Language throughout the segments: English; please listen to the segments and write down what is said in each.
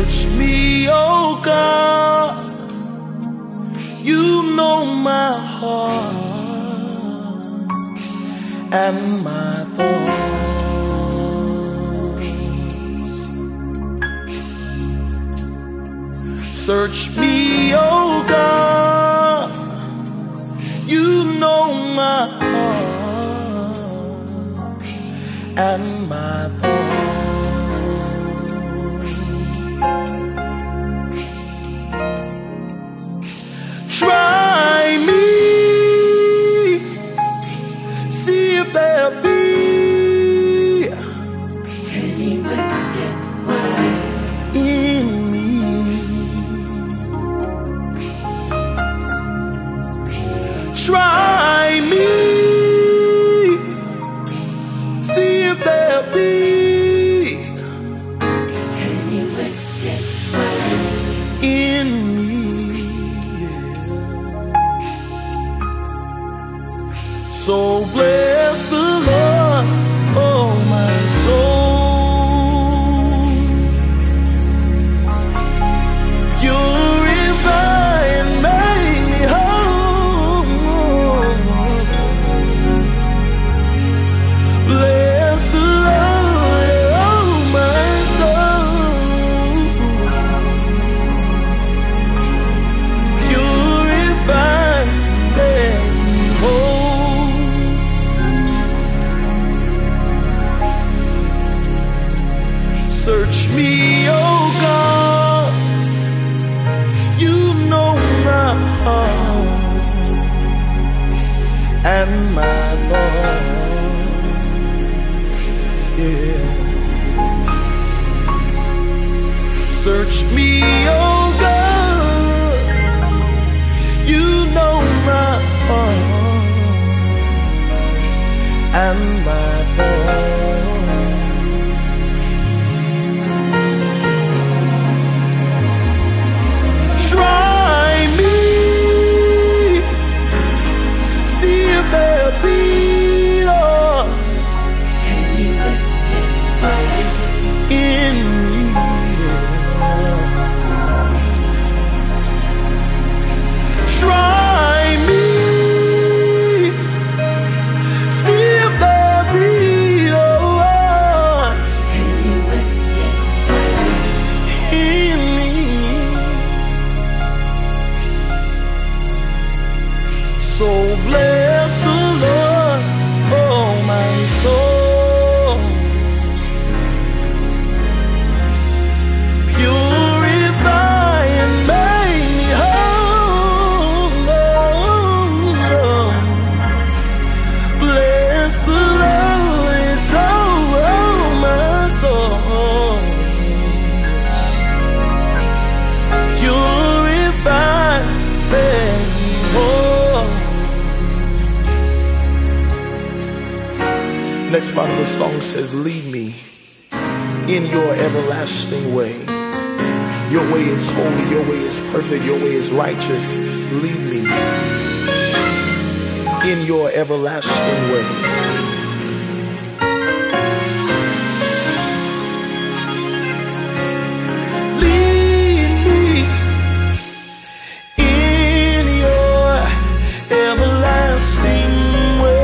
Search me, oh God, you know my heart and my thoughts. Search me, oh God, you know my heart and my thoughts. Try me, see if there be any wicked way in me. Try me, see if there be any wicked way in me. So bless the Lord, oh my soul. Purify and make me whole. Bless the Lord, oh my soul. Purify and make me whole. Search me, oh God, you know my heart and my thoughts. Yeah. Search me, oh God, you know my heart and my thoughts. Try me, see if there be, Lord, any wicked way in me. Try me, see if there be, Lord, any wicked way in me. So bless the Lord, oh my soul. Purify and make me whole. Bless the Lord, oh my soul. Purify, make me whole. Next part of the song says, lead me in your everlasting way. Your way is holy, your way is perfect, your way is righteous. Lead me in your everlasting way. Lead me in your everlasting way.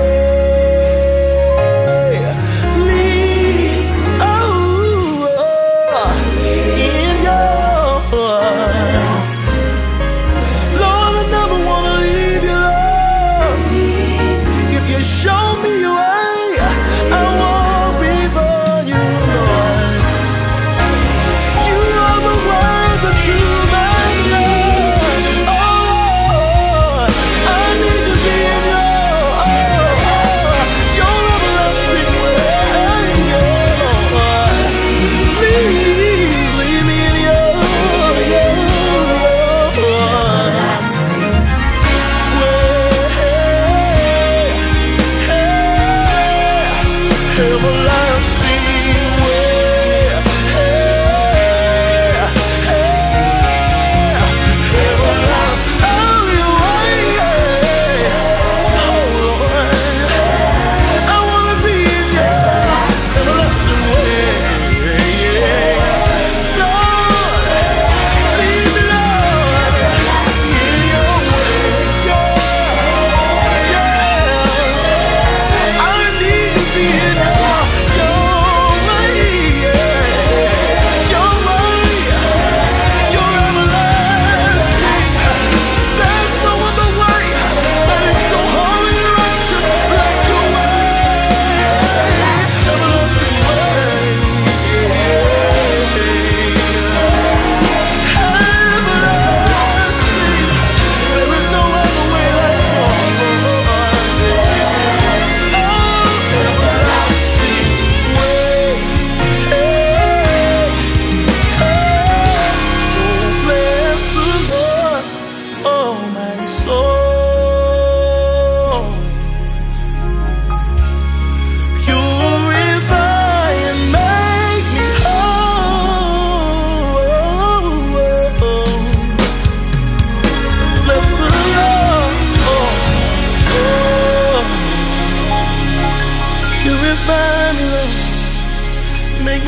Yeah.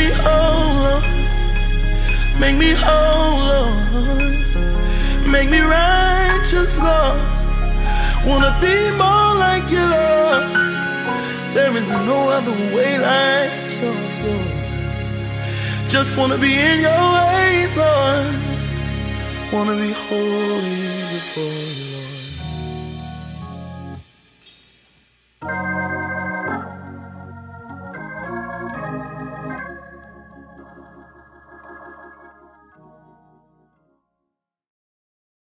whole, Lord. Make me whole, Lord. Make me righteous, Lord. Wanna be more like you, Lord. There is no other way like yours, Lord. Just wanna be in your way, Lord. Wanna be holy before you, Lord.